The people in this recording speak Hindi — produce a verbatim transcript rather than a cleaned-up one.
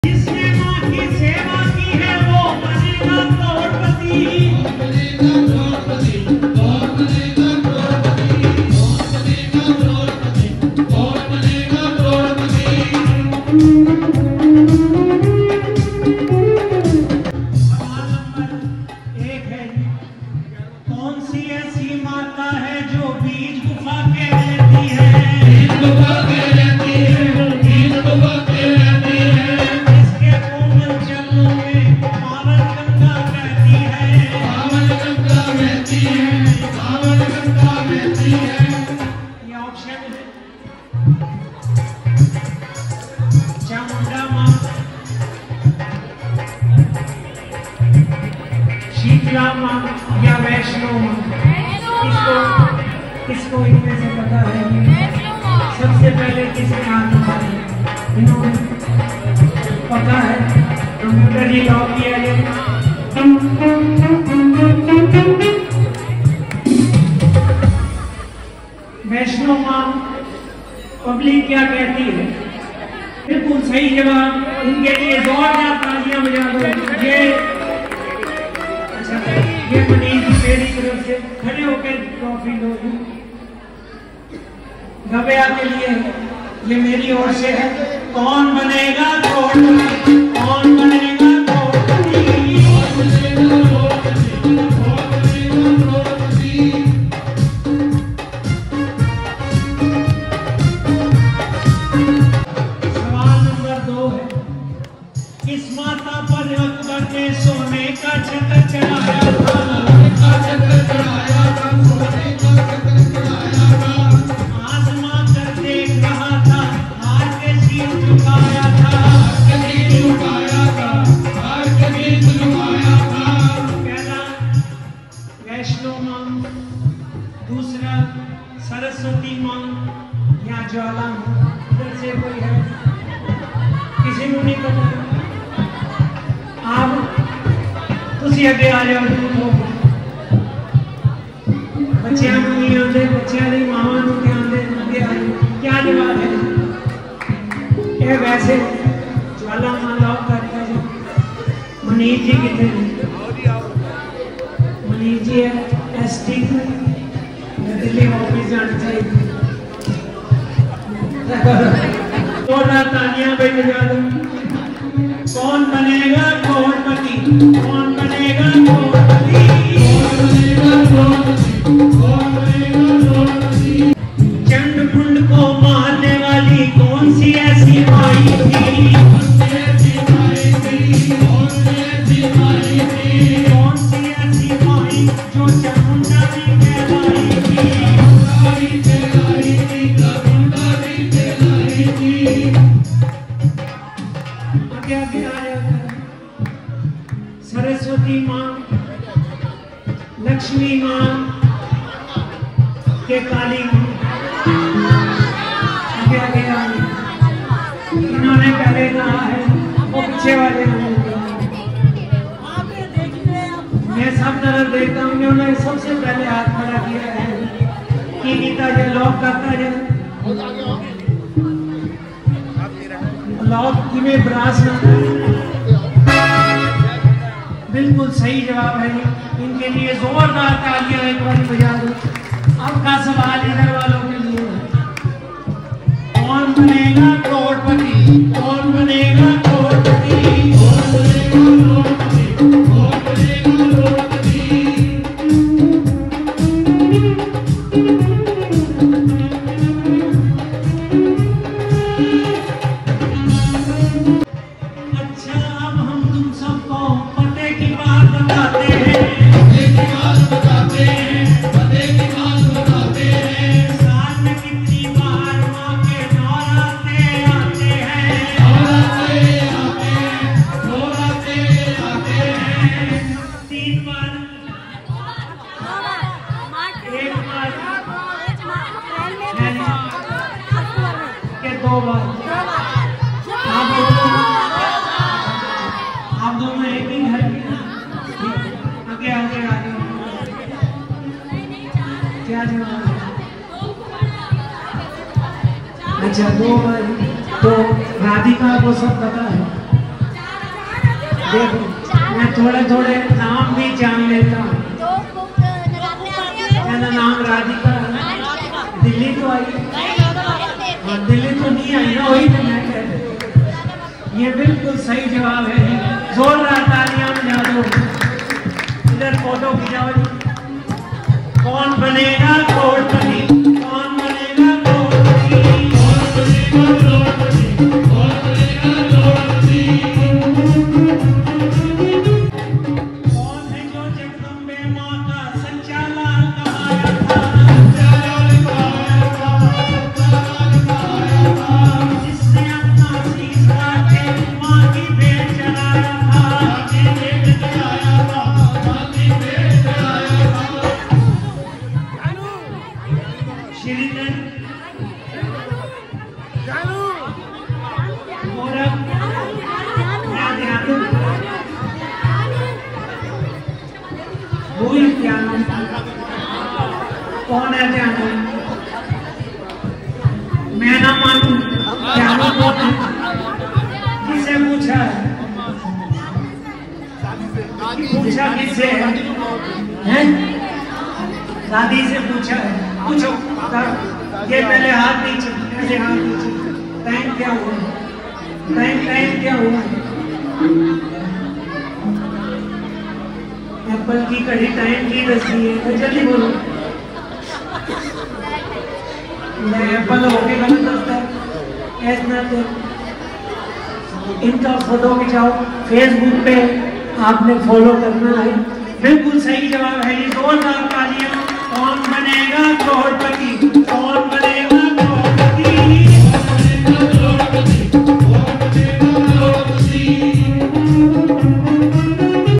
शीतला माँ या वैष्णो माँ, किसको किसको इनमें से पता है? सबसे पहले किसने हाथ उठाया? इन्होंने पता है? कंप्यूटर ही लॉक किया है। वैष्णो माँ पब्लिक क्या कहती है? बिल्कुल सही जवाब। इनके लिए जोरदार तालियां बजा दो। ये ये मनीष जी मेरी तरफ से खड़े होकर ट्रॉफी लो। गबया के लिए ये मेरी ओर से है। कौन बनेगा करोड़पति? कौन बनेगा करोड़पति? सवाल नंबर दो है, किस माता पर अकबर ने सोने का छत्र चढ़ाया था? आजमा कर देख रहा था, हार के सिर झुकाया था। पहला वैष्णो माँ, दूसरा सरस्वती माँ या ज्वाला माँ। इधर से कोई है? किसी को नहीं पता? आप तुसी अगे आ जाओ। बच्चियां नहीं आते, बच्चियां नहीं मामा नहीं आते, अगे आ जाओ। क्या जवाब है? ये वैसे ज्वाला माँ लॉक करता है। मनीष जी कितने? मनीष जी है एस टी दिल्ली ऑफिस जाना चाहिए। जोरदार तालियां भाई बजा दो। कौन बनेगा करोड़पति? कौन बनेगा करोड़पति? चंड मुंड को मारने वाली कौन सी ऐसी माई थी? कौन सी ऐसी माई जो चामुंडा भी कहलाई थी? आगे आगे आया। सरस्वती माँ, लक्ष्मी माँ के काली माँ। आगे आगे आए। इन्होंने पहले कहा है, वो पीछे वाले मैं सब तरफ देखता हूँ। उन्होंने सबसे पहले हाथ खड़ा किया है कि गीता जो लॉक करता है लॉक में ब्रास ना। बिल्कुल सही जवाब है। इनके लिए जोरदार तालियां एक बार बजा दो। अब का सवाल इधर वालों के लिए, कौन बनेगा करोड़पति? कौन बनेगा करोड़पति? कौन बनेगा करोड़पति? कौन बनेगा करोड़पति? अच्छा, अब हम तुम सबको पते की बात बताते हैं। पते की बात बताते हैं। पते की बात बताते हैं। साल में कितनी बार माँ के नौराते आते हैं? नौराते आते हैं। नौराते आते हैं। तीन बार, एक बार के दो बार। आप दोनों आप दोनों एक ही घर के। आगे आगे आगे। क्या जवाब है? अच्छा, दो बार। तो राधिका को सब पता है। देखो मैं थोड़े थोड़े नाम भी जान लेता हूँ। मेरा नाम राधिका है। दिल्ली तो आई? हाँ दिल्ली तो नहीं आई ना, वही तो मैं कह रहा। ये बिल्कुल सही जवाब है। जोरदार तालियां बजा दो। इधर फोटो खिंचाओ जी। कौन बनेगा करोड़पति? कौन बनेगा करोड़पति? कौन बनेगा करोड़पति? कौन बनेगा करोड़पति? कौन है जो जगदम्बे माँ का सच्चा लाल कमाया था? सच्चा लाल कमाया था, सच्चा लाल कमाया था। जिसने अपना शीश के माँ की भेंट चढ़ाया था, माँ की भेंट चढ़ाया था, माँ की भेंट चढ़ाया था। श्रीनगर, गोरख, भूल पियानो। कौन है पियानो? मैं ना मानू। पियानो कौन है? किसे पूछा है? पूछा किससे है? हैं? दादी से पूछा है। पूछो। ये पहले हाथ नीचे, ऐसे हाथ नीचे। टाइम क्या हुआ? टाइम टाइम क्या हुआ? एप्पल की कड़ी टाइम की दसी है, तो जल्दी बोलो। मैं एप्पल होके गलत दसता है ऐसा तो। इनका फोटो खिंचाओ, फेसबुक पे आपने फॉलो करना है। बिल्कुल सही जवाब है ये। जोरदार तालियां। कौन बनेगा करोड़पति?